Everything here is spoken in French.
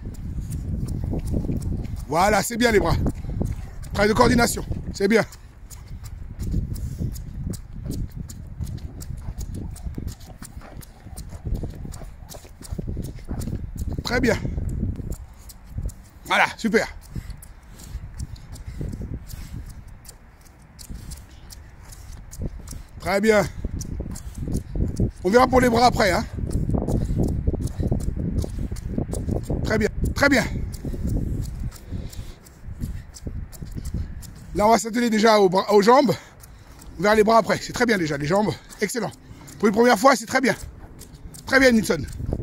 Voilà, c'est bien les bras. Travail de coordination, c'est bien. Très bien. Voilà, super. Très bien. On verra pour les bras après, hein. Très bien, très bien. Là, on va s'atteler déjà aux jambes. On verra les bras après. C'est très bien déjà, les jambes. Excellent. Pour une première fois, c'est très bien. Très bien, Nilsson.